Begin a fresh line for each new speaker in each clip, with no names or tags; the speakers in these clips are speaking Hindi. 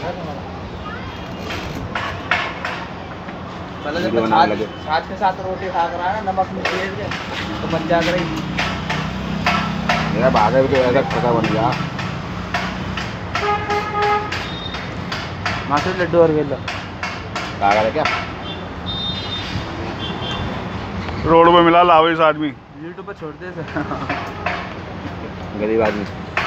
पहले जब साथ के साथ रोटी खा कर आया नमक में तेज के तो बन जा कर मेरा भागा भी तो ऐसा खता बन गया। मास्टर लड्डू और वेला भागा क्या
रोड पे मिला लाओ इस आदमी
यूट्यूब पे छोड़ दे
गरीब आदमी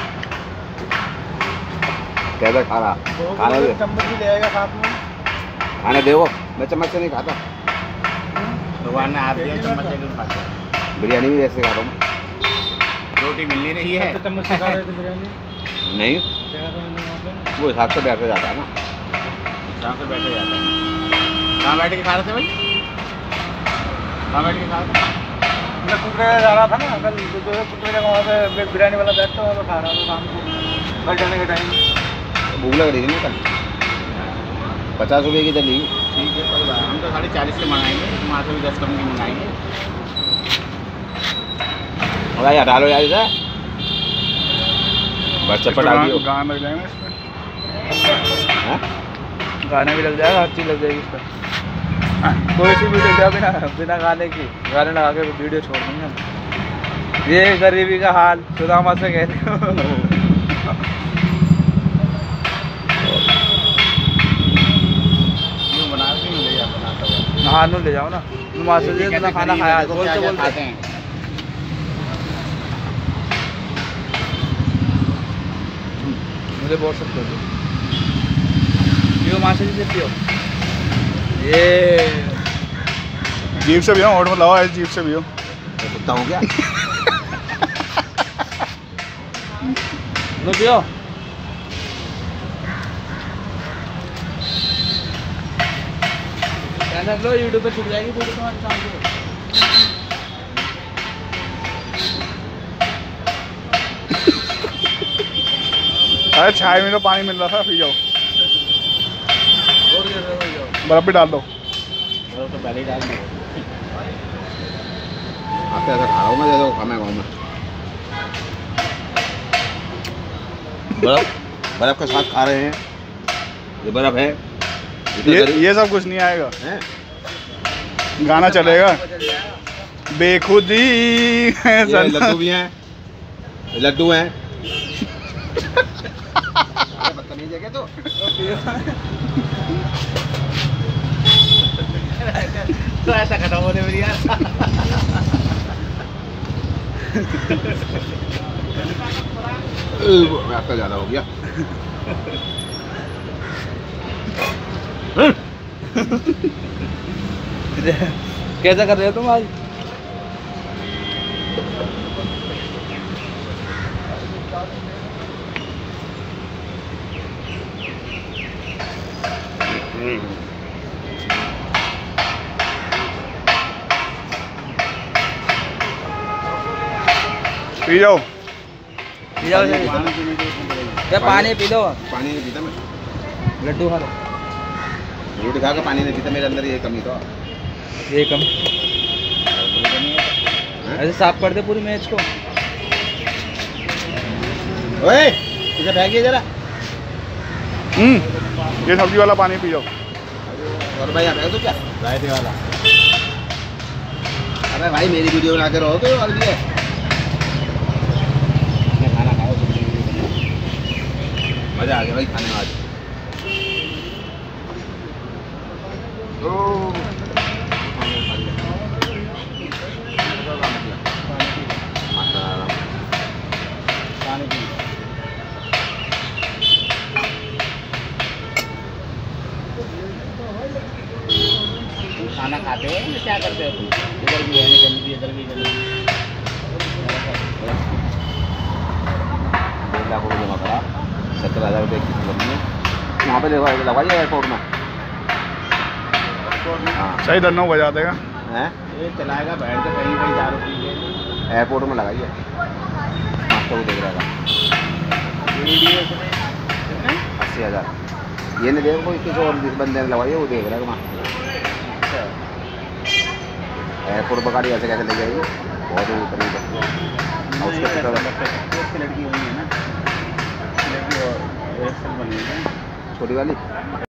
कैसा खा रहा खाना दे
चम्मच भी ले आएगा साथ में
खाने दे वो मैं चम्मच से नहीं खाता
भगवान ने हाथ दिया चम्मच से क्यों खाता
बिरयानी भी ऐसे खाता हूँ
रोटी मिल नहीं रही है तो चम्मच से खा रहे थे बिरयानी
नहीं वो हिसाब से बैठ जाता है ना
हिसाब से बैठे जाता है कहाँ बैठ के खा रहे थे भाई कहाँ बैठ के खा रहे थे मैं कुकरे जा रहा था ना कल कुकरे का वहाँ पे बिरयानी वाला बैठता वहाँ पे खा रहा था शाम को घर जाने के टाइम
भूख लग रही थी ना कल 50 रुपये की दली
ठीक है कोई बात हम तो 40 के मंगाएंगे वहाँ से भी 10 कम की मंगाएंगे
और यार डालो यार इधर बच्चा पर डाल दियो
गाना लग जाएगा इसमें
गाने भी लग जाएगा हर चीज़ लग जाएगी इस पर कोई सी वीडियो क्या बिना गाने की गाने लगा के वीडियो छोड़ देंगे हम। ये गरीबी का हाल सुदामा से कहते हो हाँ ले जाओ ना मास्टर जी इतना खाना खाया बोलते बोलते हैं मुझे बहुत सब कर दो पियो मास्टर जी से पियो ये
जीप से भी हो और लाओ ऐसे जीप से भी हो
कुत्ता हो क्या
लो पियो लो यूट्यूब पे छूट जाएगी वीडियो तुम्हारे सामने
अरे छाए में तो पानी मिल रहा था पी जाओ बर्फ भी डाल दो
तो पहले ही डाल दो
आपसे ऐसा खा रहा हूँ मैं जैसे खाना गाँव में बर्फ के साथ खा रहे हैं ये बर्फ है
ये सब कुछ नहीं आएगा
हैं?
गाना चलेगा बेखुदी
ये लड्डू भी हैं लड्डू हैं बदतमीज है क्या तो
तो ऐसा खत्म होने मेरी यार
आपका ज़्यादा हो गया
कैसा कर रहे हो तुम आज
पी जाओ
क्या पानी पी लो
पानी नहीं पीता मैं
लड्डू खा लो
रोटी खा के पानी नहीं पीता मेरे अंदर ये कमी तो
ये कम ऐसे साफ कर दे पूरी मैच को
ओए इसे फेंकिए जरा
ये सब्जी वाला पानी पी जाओ
और भाई आ तो क्या रायते वाला अरे भाई मेरी वीडियो बना के रहो तो और भी है खाना खाओ मजा आ गया भाई खाने में आज
खाना खाते हो क्या करते हो तुम इधर भी रहने गंदगी इधर भी गंदगी
1.5 लाख रुपये जमा करा 70,000 रुपये की किस्त में वहाँ पे लगवाइए एयरपोर्ट में हाँ
सही धन्नो बजा देगा
हैं
ये चलाएगा बैठ के कहीं कहीं दारू पी के
एयरपोर्ट में लगाइए मास्टर को देख रहेगा 80,000 ये नहीं देगा कोई किसी और बंदे ने लगवाइए वो देख रहेगा मास्टर एयरपोर्ट पर गाड़ी ऐसे कैसे ले जाएगी बहुत ही ऊपर
लड़की हुई है ना लड़की और बनी है
छोटी वाली